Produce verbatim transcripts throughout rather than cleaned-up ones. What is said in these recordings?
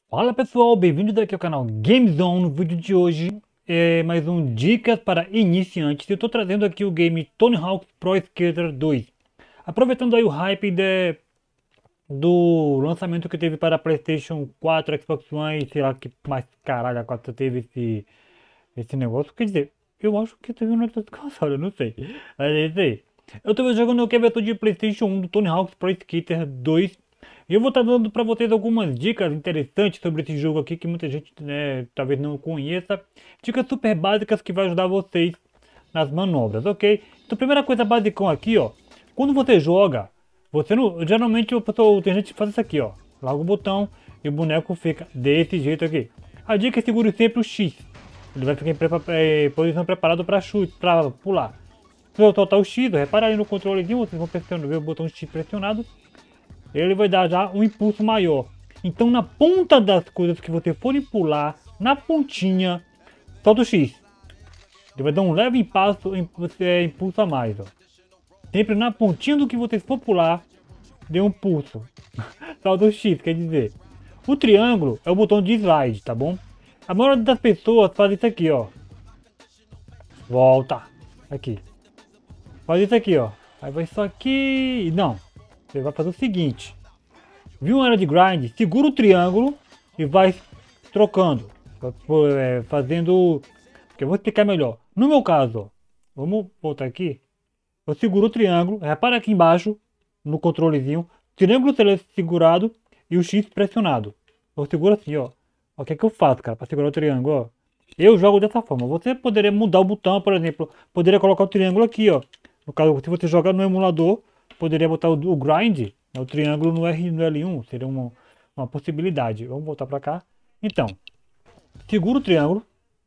Fala pessoal, bem-vindos aqui ao canal GameZone. No vídeo de hoje é mais um Dicas para Iniciantes. Eu estou trazendo aqui o game Tony Hawk Pro Skater dois. Aproveitando aí o hype de, do lançamento que teve para PlayStation quatro, Xbox One e sei lá que mais caralho a quatro teve esse, esse negócio. Quer dizer, eu acho que teve um outro console, eu não sei. Mas é isso aí. Eu estou jogando o que versão de PlayStation um do Tony Hawk Pro Skater dois. E eu vou estar dando para vocês algumas dicas interessantes sobre esse jogo aqui que muita gente, né, talvez não conheça. Dicas super básicas que vai ajudar vocês nas manobras, ok? Então, primeira coisa basicão aqui, ó. Quando você joga, você não, geralmente o pessoal, tem gente que faz isso aqui, ó. Larga o botão e o boneco fica desse jeito aqui. A dica é segure sempre o X. Ele vai ficar em prepa, é, posição preparado para chute, para pular. Se eu soltar o X, repara aí no controlezinho, vocês vão pressionando, ver o botão X pressionado. Ele vai dar já um impulso maior. Então na ponta das coisas que você for pular, na pontinha, solta o X. Ele vai dar um leve impulso, você impulsa mais, ó. Sempre na pontinha do que você for pular, dê um pulso. Solta o X, quer dizer. O triângulo é o botão de slide, tá bom? A maioria das pessoas faz isso aqui, ó. Volta. Aqui. Faz isso aqui, ó. Aí vai só aqui. Não. Você vai fazer o seguinte. Viu uma área de grind? Segura o triângulo e vai trocando. Fazendo... Que eu vou explicar melhor. No meu caso, ó, vamos voltar aqui. Eu seguro o triângulo. Repara aqui embaixo, no controlezinho. Triângulo segurado e o X pressionado. Eu seguro assim, ó. O que é que eu faço, cara, para segurar o triângulo, ó? Eu jogo dessa forma. Você poderia mudar o botão, por exemplo. Poderia colocar o triângulo aqui, ó. No caso, se você jogar no emulador, poderia botar o, o grind, o triângulo no, R, no L um, seria uma, uma possibilidade. Vamos voltar para cá. Então, segura o triângulo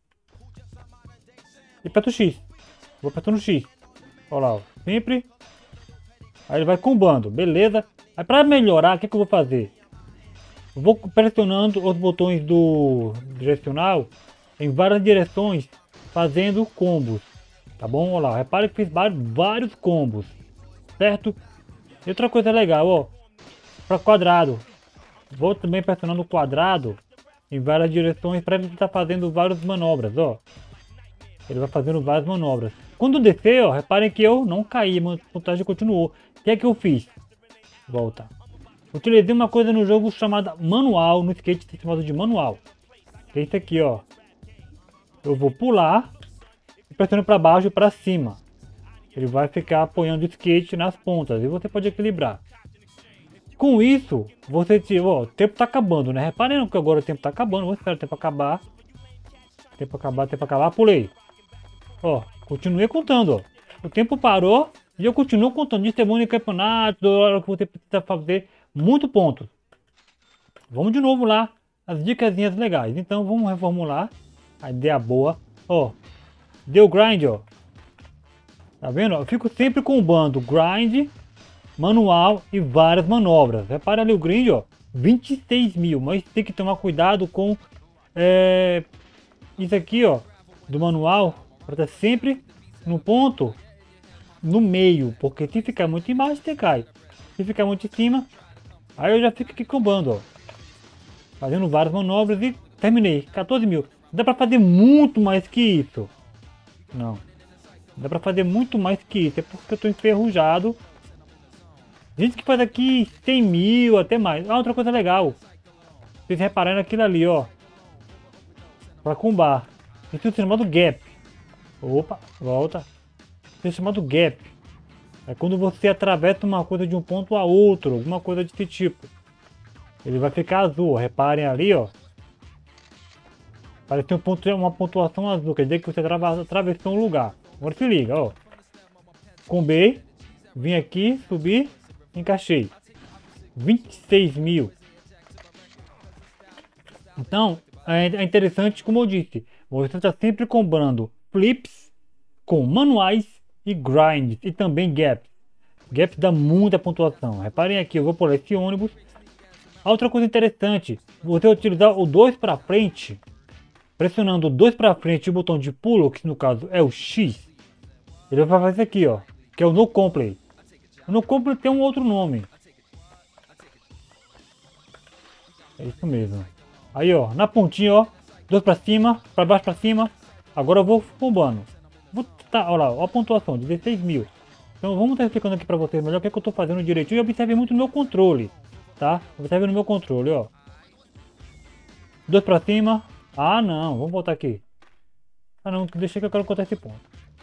e aperta o X. Vou apertando o X. Olha lá, ó. Sempre. Aí ele vai combando, beleza? Aí para melhorar, o que, que eu vou fazer? Eu vou pressionando os botões do direcional em várias direções, fazendo combos. Tá bom? Olha lá, repare que fiz vários combos. Certo? E outra coisa legal, ó, para quadrado, vou também pressionando o quadrado em várias direções para ele estar fazendo várias manobras, ó. Ele vai fazendo várias manobras. Quando descer, ó, reparem que eu não caí, a montagem continuou. O que é que eu fiz? Volta. Utilizei uma coisa no jogo chamada manual, no skate tem chamado de manual. Que é isso aqui, ó. Eu vou pular, pressionando para baixo e para cima. Ele vai ficar apoiando o skate nas pontas e você pode equilibrar. Com isso, você tira, ó, o tempo tá acabando, né? Reparem que agora o tempo tá acabando, vou esperar o tempo acabar. Tempo acabar, tempo acabar, pulei. Ó, continuei contando, ó. O tempo parou e eu continuo contando. Isso é bom em campeonato, da hora que você precisa fazer muito pontos. Vamos de novo lá, as dicasinhas legais. Então vamos reformular a ideia boa. Ó, deu grind, ó. Tá vendo? Eu fico sempre combando grind, manual e várias manobras. Repara ali o grind, ó, vinte e seis mil. Mas tem que tomar cuidado com é, isso aqui, ó, do manual, para estar sempre no ponto, no meio. Porque se ficar muito embaixo, você cai. Se ficar muito em cima, aí eu já fico aqui combando, ó. Fazendo várias manobras e terminei. quatorze mil. Dá para fazer muito mais que isso. Não. Dá pra fazer muito mais que isso, é porque eu tô enferrujado. Gente que faz aqui cem mil, até mais. Ah, outra coisa legal. Vocês repararam aquilo ali, ó. Pra combar. Isso é chamado gap. Opa, volta. Isso é chamado gap. É quando você atravessa uma coisa de um ponto a outro, alguma coisa desse tipo. Ele vai ficar azul, reparem ali, ó. Parece um ponto, uma pontuação azul, quer dizer que você atravessou um lugar. Agora se liga, ó. Combei, vim aqui, subi, encaixei. vinte e seis mil. Então, é interessante, como eu disse, você está sempre combando flips com manuais e grinds e também gaps. Gaps dá muita pontuação. Reparem aqui, eu vou pular esse ônibus. Outra coisa interessante, você utilizar o dois para frente, pressionando o dois para frente e o botão de pulo, que no caso é o X. Ele vai fazer isso aqui, ó, que é o no complete. O no complete tem um outro nome. É isso mesmo. Aí, ó, na pontinha, ó. Dois pra cima, pra baixo, pra cima. Agora eu vou combando. Vou tá, olha lá, ó a pontuação, dezesseis mil. Então vamos estar explicando aqui pra vocês melhor o que, é que eu tô fazendo direitinho. E observe muito no meu controle, tá? Observe no meu controle, ó. Dois pra cima. Ah, não, vamos voltar aqui. Ah, não, deixa que eu quero contar esse ponto.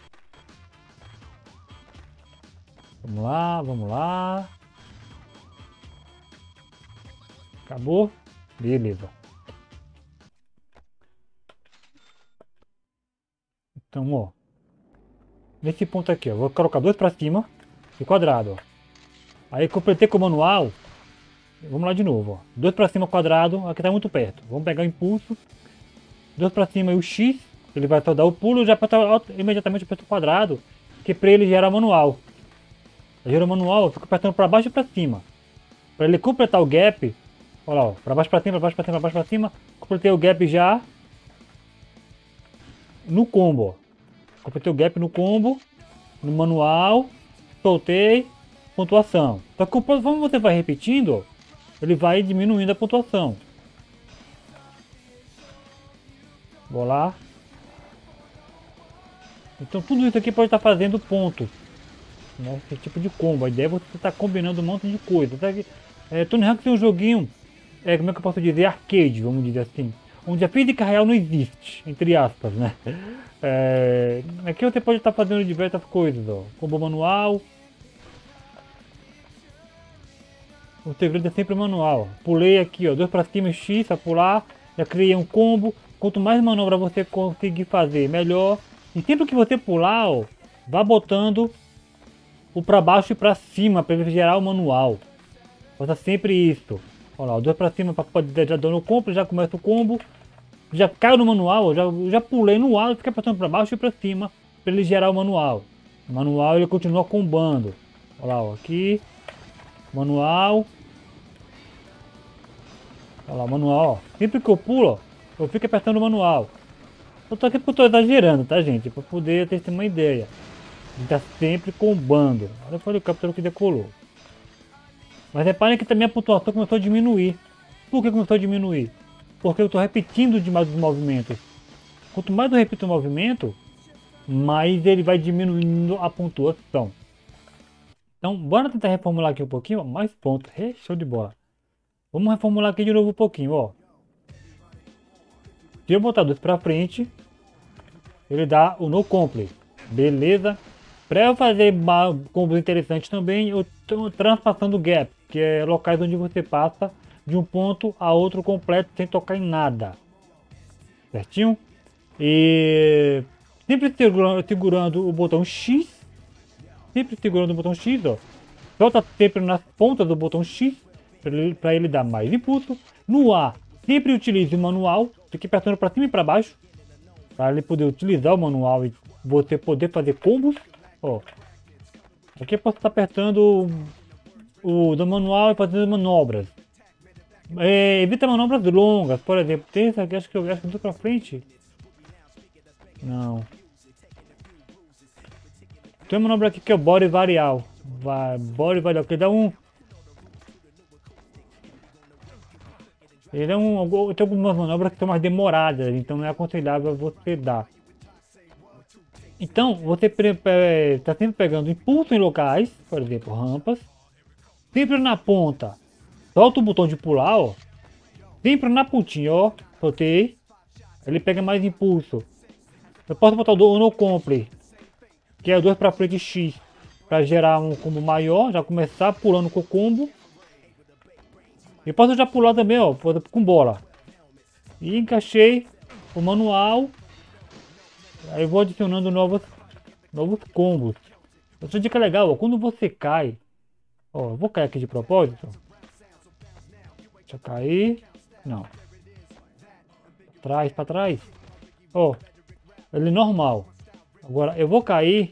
Vamos lá, vamos lá. Acabou? Beleza. Então, ó. Nesse ponto aqui, ó. Vou colocar dois pra cima. E quadrado, ó. Aí completei com o manual. Vamos lá de novo, ó. Dois pra cima quadrado. Aqui tá muito perto. Vamos pegar o impulso. Dois pra cima e o X. Ele vai só dar o pulo. Já aperta imediatamente aperta o quadrado. Que pra ele gerar manual. Gera manual, eu fico apertando pra baixo e pra cima. Pra ele completar o gap. Olha lá, ó. Pra baixo, pra cima, pra baixo, pra cima, pra baixo, pra cima. Completei o gap já. No combo, ó. Completei o gap no combo. No manual. Soltei. Pontuação. Só que conforme você vai repetindo, ó, ele vai diminuindo a pontuação. Vou lá. Então tudo isso aqui pode estar fazendo pontos. Né? Esse tipo de combo. A ideia é você estar combinando um monte de coisa. É, Tony Hawk tem um joguinho, é, como é que eu posso dizer, arcade, vamos dizer assim. Onde a física real não existe, entre aspas, né? É, aqui você pode estar fazendo diversas coisas, ó. Combo manual. O segredo é sempre manual. Pulei aqui, ó, dois pra cima, X pra pular. Já criei um combo. Quanto mais manobra você conseguir fazer, melhor. E sempre que você pular, ó, vá botando o pra baixo e pra cima para ele gerar o manual. Faça sempre isso. Olha lá, dois pra cima para poder já dando o combo, já começa o combo. Já caiu no manual, já, já pulei no ar, fica passando para baixo e para cima para ele gerar o manual. O manual ele continua combando. Olha lá, ó, aqui. Manual. Olha lá, manual, ó. Sempre que eu pulo, ó, eu fico apertando o manual. Eu tô aqui porque eu tô exagerando, tá, gente? Para poder ter uma ideia. Ele tá sempre combando. Olha foi o capítulo que decolou. Mas reparem que também a pontuação começou a diminuir. Por que começou a diminuir? Porque eu estou repetindo demais os movimentos. Quanto mais eu repito o movimento, mais ele vai diminuindo a pontuação. Então, bora tentar reformular aqui um pouquinho. Ó, mais pontos. Hey, show de bola. Vamos reformular aqui de novo um pouquinho, ó. Se eu botar dois para frente, ele dá o no complete. Beleza? Para eu fazer combos interessantes também, eu estou transpassando gap, que é locais onde você passa de um ponto a outro completo sem tocar em nada. Certinho? E sempre segurando, segurando o botão X, sempre segurando o botão X, ó. Solta sempre nas pontas do botão X, para ele, ele dar mais impulso. No A, sempre utilize o manual, fique apertando para cima e para baixo, para ele poder utilizar o manual e você poder fazer combos. Ó, aqui eu posso estar apertando o, o do manual e fazendo manobras. É, evita manobras longas, por exemplo. Tem essa aqui, acho que eu acho que eu tô pra frente. Não. Tem uma manobra aqui que é o body varial. Vai, body varial, que dá um. Ele é um. Tem algumas manobras que são mais demoradas, então não é aconselhável você dar. Então, você está sempre pegando impulso em locais, por exemplo, rampas. Sempre na ponta. Solta o botão de pular, ó. Sempre na pontinha, ó. Soltei. Ele pega mais impulso. Eu posso botar o no compre, que é dois para frente X, para gerar um combo maior. Já começar pulando com o combo. E posso já pular também, ó, com bola. E encaixei o manual. Aí eu vou adicionando novos, novos combos. Outra dica legal, ó, quando você cai, ó, eu vou cair aqui de propósito. Deixa eu cair. Não. Trás para trás. Ó, ele normal. Agora eu vou cair.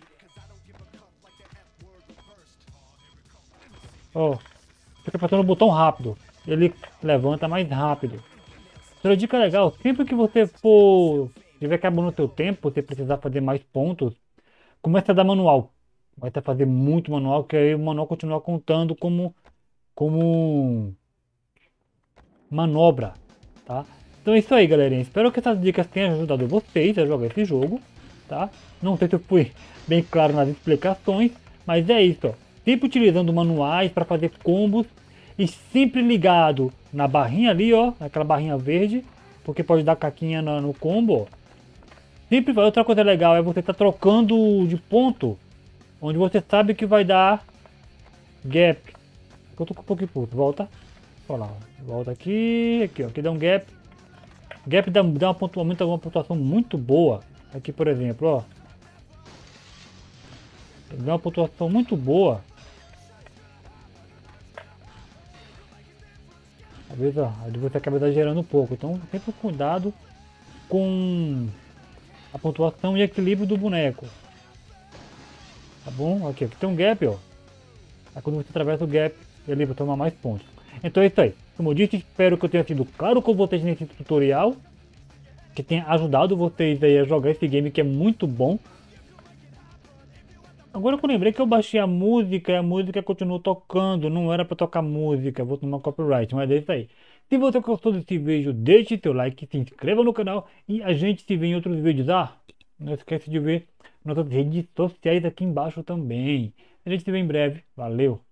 Ó, fica apertando o botão rápido. Ele levanta mais rápido. Outra dica legal, sempre que você for tiver acabando o seu tempo, você precisar fazer mais pontos, começa a dar manual. Vai estar fazer muito manual, que aí o manual continua contando como como manobra, tá? Então é isso aí, galerinha. Espero que essas dicas tenham ajudado vocês a jogar esse jogo, tá? Não sei se eu fui bem claro nas explicações, mas é isso, ó. Sempre utilizando manuais para fazer combos e sempre ligado na barrinha ali, ó, naquela barrinha verde, porque pode dar caquinha no, no combo, ó. Sempre vai. Outra coisa legal é você estar tá trocando de ponto, onde você sabe que vai dar gap. Eu tô com um pouquinho puto. Volta. Olha lá. Volta aqui. Aqui, ó. Aqui dá um gap. Gap dá, dá uma pontuamento, uma pontuação muito boa. Aqui, por exemplo, ó. Dá uma pontuação muito boa. Às vezes, ó, às vezes você acaba exagerando um pouco. Então, sempre cuidado com a pontuação e equilíbrio do boneco. Tá bom? Aqui, aqui tem um gap, ó. Aí quando você atravessa o gap, ele vai tomar mais pontos. Então é isso aí. Como eu disse, espero que eu tenha sido claro com vocês nesse tutorial. Que tenha ajudado vocês aí a jogar esse game que é muito bom. Agora que eu lembrei que eu baixei a música e a música continuou tocando. Não era para tocar música, vou tomar copyright, mas é isso aí. Se você gostou desse vídeo, deixe seu like, se inscreva no canal e a gente se vê em outros vídeos. Ah, não esquece de ver nossas redes sociais aqui embaixo também. A gente se vê em breve. Valeu!